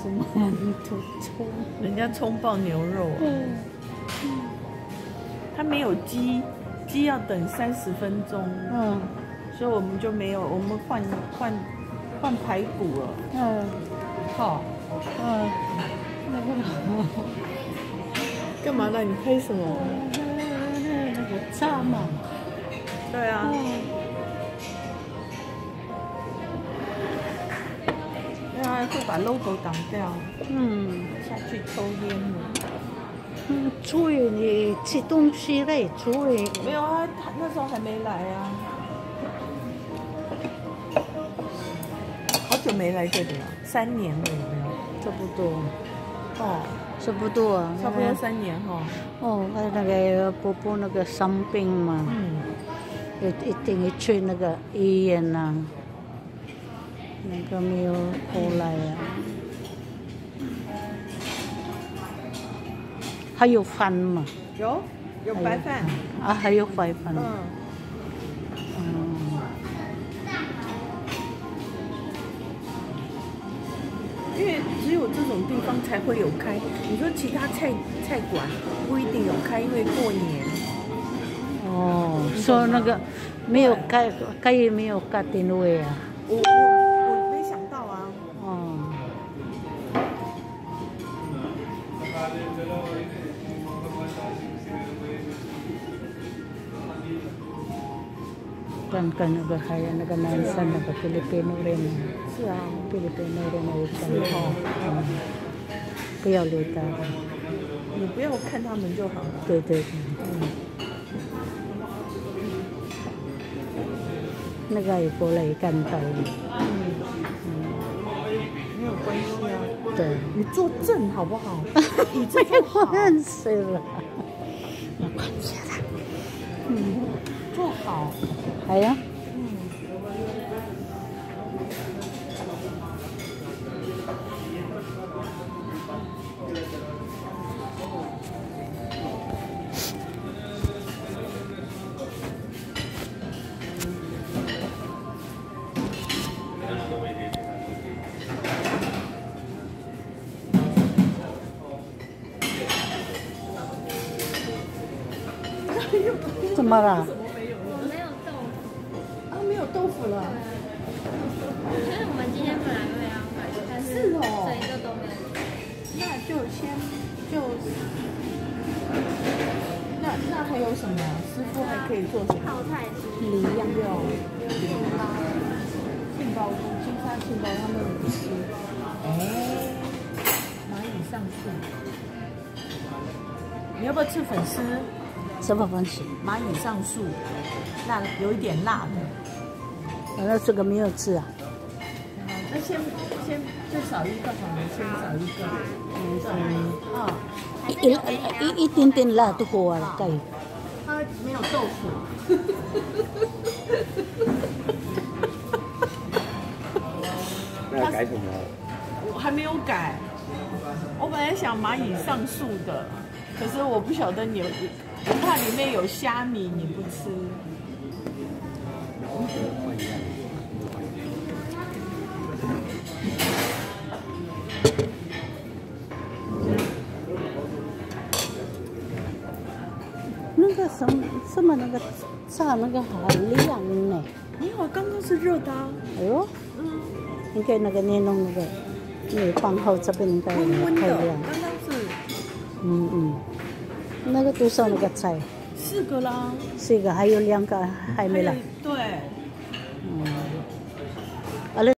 什么馒头葱？ 人家葱爆牛肉啊。它没有鸡，鸡要等30分钟。所以我们就没有，我们换排骨了。好。 那个干嘛呢？你拍什么？ 那个炸嘛。 对啊。那会把 logo 挡掉。下去抽烟了。 朱宇，你吃东西嘞？朱宇没有啊，他那时候还没来啊。好久没来这里了，3年了，有没有？ 差不多。差不多啊。 差不多3年哈。 那个婆婆那个生病嘛，一定要去那个医院呐，那个没有回来啊。还有饭吗？ 有白饭啊，还有白饭。 因为只有这种地方才会有开，你说其他菜馆不一定有开，因为过年。 说那个没有开也没有开定位啊。 我没想到啊。 跟那个还有那个男生那个菲律宾人。 是啊， 菲律宾人那个真不要留他。 你不要看他们就好了。 对。那个也过来看到。 没有关系啊。 对。 你坐正好不好？你这没关系了。没关系了。 坐好。 还有。怎么了？ 我没有豆腐。 啊，没有豆腐了。 因为我们今天本来没有要买，但是所以就都没有。 那那还有什么？师傅还可以做什么？ 泡菜猪、 梨样肉、 杏鲍菇、金沙杏鲍他们不吃。蚂蚁上树。你要不要吃粉丝？ 什么东西？ 蚂蚁上树，辣，有一点辣的。 那这个没有吃啊。 那先最少一个好了，先少一个。 一点点辣都好了，可以。 它没有豆腐。 那改什么？ 我还没有改。我本来想蚂蚁上树的，可是我不晓得我怕里面有虾米，你不吃。 那个什么那个炸那个好亮呢？ 没有，刚刚是热的啊。 哎呦，应该那个你弄那个，你放后这边应该温的， 太亮。 刚刚是。 那个多少那个菜 ？4个啦。 4个，还有2个还没来。 对。